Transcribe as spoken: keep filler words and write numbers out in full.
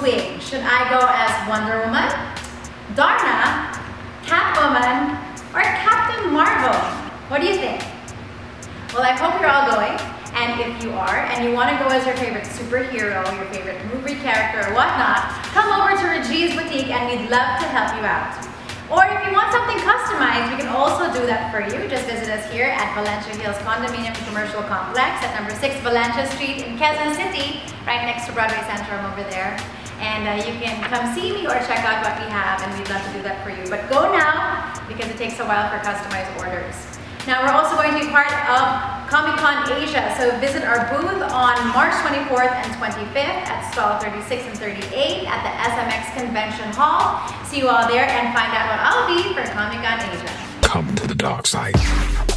swing. Should I go as Wonder Woman, Darna, Catwoman, or Captain Marvel? What do you think? Well, I hope you're all going. And if you are, and you want to go as your favorite superhero, your favorite movie character, or whatnot, come over to Reggie's Boutique and we'd love to help you out. Or if you want something customized, we can also do that for you. Just visit us here at Valencia Hills Condominium Commercial Complex at number six Valencia Street in Quezon City, right next to Broadway Centrum over there. And uh, you can come see me or check out what we have, and we'd love to do that for you. But go now, because it takes a while for customized orders. Now we're also going to be part of Comic-Con Asia, so visit our booth on March twenty-fourth and twenty-fifth at stall thirty-six and thirty-eight at the S M X Convention Hall. See you all there and find out what I'll be for Comic-Con Asia. Come to the dark side.